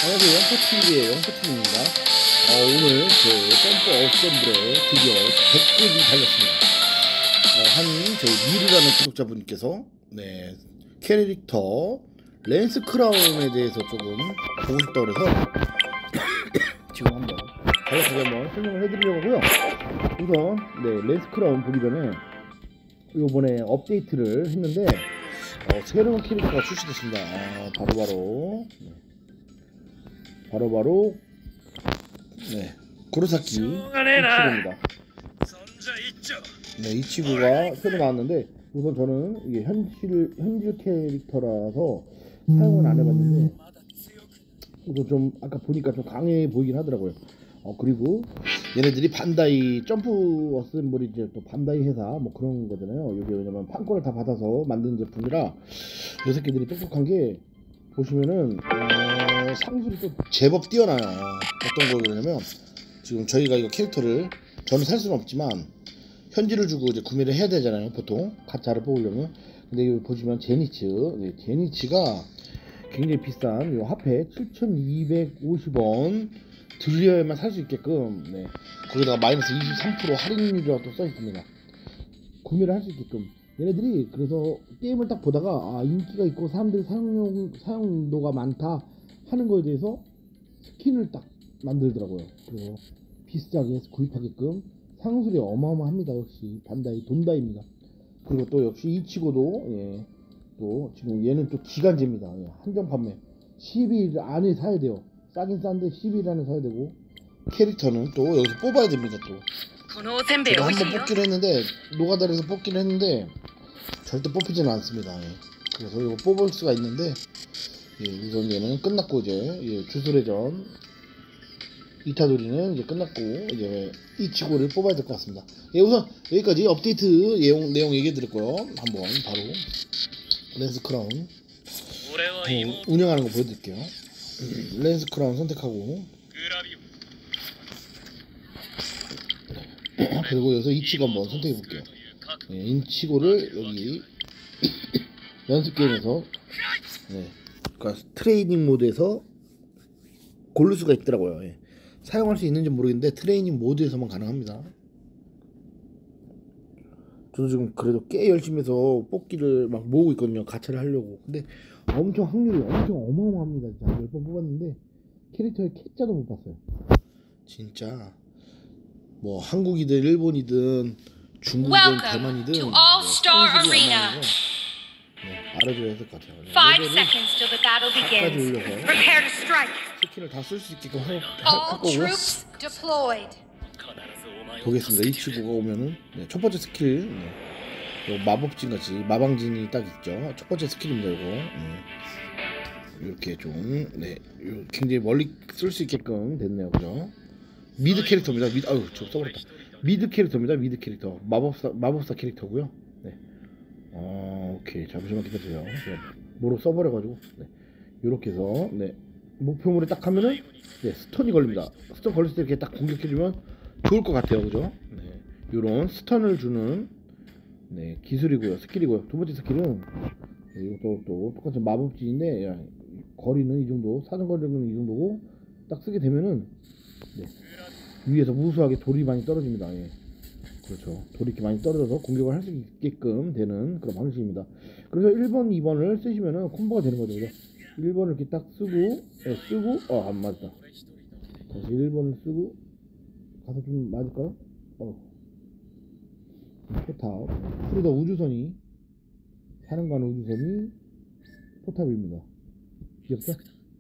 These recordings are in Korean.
안녕하세요. 영포TV의 영포TV입니다. 오늘 제 점프 어셈블에 드디어 100급이 달렸습니다. 저희 미르라는 구독자분께서 캐릭터 랜스 크라운에 대해서 조금 보고 싶다고 그래서 지금 한번 간략하게 한번 설명을 해드리려고 하고요. 우선 랜스 크라운 보기 전에 요번에 업데이트를 했는데 새로운 캐릭터가 출시됐습니다. 바로 고로사키 이치고입니다. 이치고가 새로 나왔는데 우선 저는 이게 현질 캐릭터라서 사용은 안 해봤는데 우선 좀 아까 보니까 좀 강해 보이긴 하더라고요. 그리고 얘네들이 반다이 점프 어셈블이 이제 또 반다이 회사 뭐 그런 거잖아요. 이게 왜냐면 판권을 다 받아서 만든 제품이라 이 새끼들이 똑똑한 게 보시면은 상술이 또 제법 뛰어나요. 어떤 걸 그러냐면 지금 저희가 이거 캐릭터를 저는 살 수는 없지만 현질을 주고 이제 구매를 해야 되잖아요. 보통 가짜를 뽑으려면. 근데 여기 보시면 제니치가 굉장히 비싼 요 합해 7,250원 들여야만 살 수 있게끔 거기다가 마이너스 23% 할인율이라고 또 써있습니다. 구매를 할 수 있게끔 얘네들이 그래서 게임을 딱 보다가 인기가 있고 사람들이 사용도가 많다 하는 거에 대해서 스킨을 딱 만들더라고요. 그래서 비싸게 구입하게끔 상술이 어마어마합니다. 역시 반다이 돈다입니다. 그리고 또 역시 이치고도 또 지금 얘는 또 기간제입니다. 한정 판매 10일 안에 사야 돼요. 싸긴 싼데 10일 안에 사야 되고 캐릭터는 또 여기서 뽑아야 됩니다. 또 제가 한번 뽑기를 했는데 노가다에서 뽑기를 했는데 절대 뽑히지는 않습니다. 그래서 이거 뽑을 수가 있는데 우선 얘는 끝났고 이제 주술회전 이타도리는 이제 끝났고 이제 이치고를 뽑아야 될 것 같습니다. 우선 여기까지 업데이트 내용 얘기해 드릴 거예요. 한번 바로 랜스 크라운 운영하는 거 보여드릴게요. 랜스 크라운 선택하고 그리고 여기서 이치고 한번 선택해 볼게요. 이치고를 여기 연습 게임에서 그러니까 트레이닝 모드에서 고를 수가 있더라고요. 사용할 수 있는지 모르겠는데 트레이닝 모드에서만 가능합니다. 저도 지금 그래도 꽤 열심히 해서 뽑기를 막 모으고 있거든요. 가차를 하려고. 근데 확률이 엄청 어마어마합니다. 진짜 10번 뽑았는데 캐릭터의 캐자도 못 봤어요. 진짜 뭐 한국이든 일본이든 중국이든 대만이든 상술이 얼마나 알아줘야 될 것 같아요. 5 seconds till the battle begins. Prepare to strike. 스킬을 다 쓸 수 있게끔 할 All 거고요. troops deployed. 보겠습니다. 이치고가 오면은 첫 번째 스킬 마법진 같이 마방진이 딱 있죠. 첫 번째 스킬입니다. 이거 이렇게 좀 굉장히 멀리 쓸 수 있게끔 됐네요. 그죠? 미드 캐릭터입니다. 저 써버렸다. 미드 캐릭터입니다. 미드 캐릭터 마법사 캐릭터고요. 오케이. 잠시만 기다려주세요. 뭐로 써버려가지고 이렇게 해서 목표물에 딱 하면은 스턴이 걸립니다. 스턴 걸렸을 때 이렇게 딱 공격해주면 좋을 것 같아요. 그죠? 요런 스턴을 주는 기술이고요. 스킬이고요. 두 번째 스킬은 이것도 또 똑같은 마법진인데 거리는 이 정도, 사정거리는 이 정도고 딱 쓰게 되면은 위에서 무수하게 돌이 많이 떨어집니다. 그렇죠. 돌이 이렇게 많이 떨어져서 공격을 할 수 있게끔 되는 그런 방식입니다. 그래서 1번, 2번을 쓰시면은 콤보가 되는 거죠. 그죠? 1번을 이렇게 딱 쓰고 안 맞다. 다시 1번을 쓰고 가서 좀 맞을까요? 포탑 프리더 우주선이 사령관 우주선이 포탑입니다. 귀엽죠?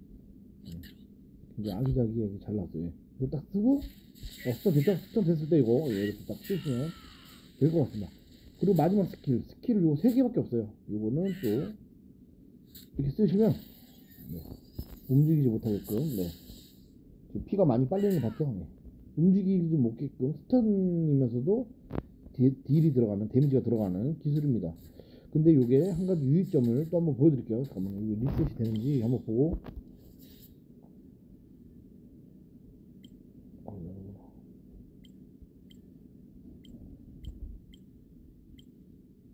이제 아기자기하게 잘 나왔어요. 이거 딱 쓰고 스턴 됐죠? 스턴 됐을 때 이거 이렇게 딱 쓰시면 될 것 같습니다. 그리고 마지막 스킬을 요거 3개밖에 없어요. 요거는 또 이렇게 쓰시면 움직이지 못하게끔 지금 피가 많이 빨리는 거 봤죠? 움직이지 못게끔 스턴이면서도 딜이 들어가는 데미지가 들어가는 기술입니다. 근데 요게 한 가지 유의점을 또 한번 보여드릴게요. 잠깐만요. 이게 리셋이 되는지 한번 보고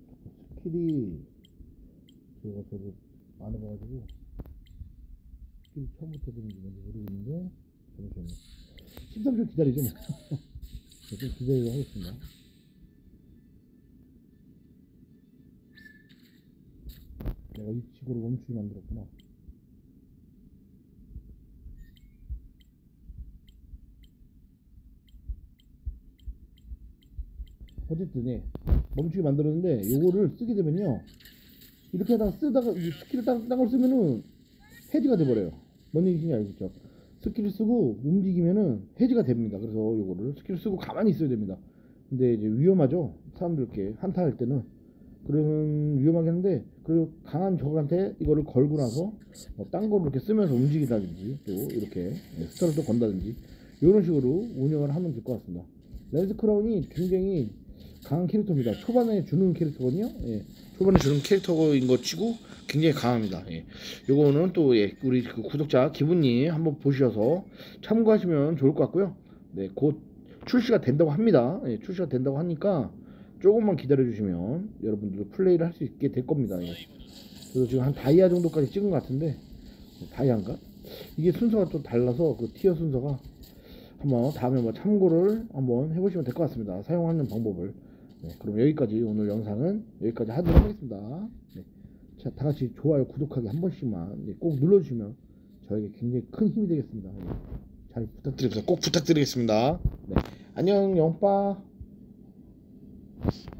스킬이 제가 저도 안 해봐가지고 스킬 처음부터 보는지 뭔지 모르겠는데 잠시만요. 13초 기다리죠 뭐. 좀 기다리도록 하겠습니다. 내가 이 식으로 멈추게 만들었구나. 어쨌든 예, 멈추게 만들었는데 요거를 쓰게 되면요 이렇게 하다가 쓰다가 이 스킬을 딴 걸 쓰면은 해지가 돼버려요. 뭔 얘기인지 알겠죠? 스킬을 쓰고 움직이면은 해지가 됩니다. 그래서 요거를 스킬을 쓰고 가만히 있어야 됩니다. 근데 이제 위험하죠. 사람들께 한타할 때는 그러면 위험하긴 한데 그리고 강한 적한테 이거를 걸고 나서 딴 거로 이렇게 쓰면서 움직이다든지 또 이렇게 스타를 또 건다든지 이런 식으로 운영을 하면 될 것 같습니다. 렌즈 크라운이 굉장히 강한 캐릭터입니다. 초반에 주는 캐릭터거든요. 예. 초반에 주는 캐릭터인 거 치고 굉장히 강합니다. 예. 요거는 또 예, 우리 그 구독자 기분님 한번 보셔서 참고하시면 좋을 것 같고요. 네, 곧 출시가 된다고 합니다. 예, 출시가 된다고 하니까 조금만 기다려 주시면 여러분들도 플레이를 할 수 있게 될 겁니다. 예. 그래서 지금 한 다이아 정도까지 찍은 것 같은데 다이아인가? 이게 순서가 좀 달라서 그 티어 순서가 한번 다음에 뭐 참고를 한번 해보시면 될 것 같습니다. 사용하는 방법을. 네, 그럼 여기까지 오늘 영상은 여기까지 하도록 하겠습니다. 네. 자, 다 같이 좋아요, 구독하기 한 번씩만 네, 꼭 눌러주시면 저에게 굉장히 큰 힘이 되겠습니다. 네. 잘 부탁드립니다. 꼭 부탁드리겠습니다. 네. 안녕, 영빠.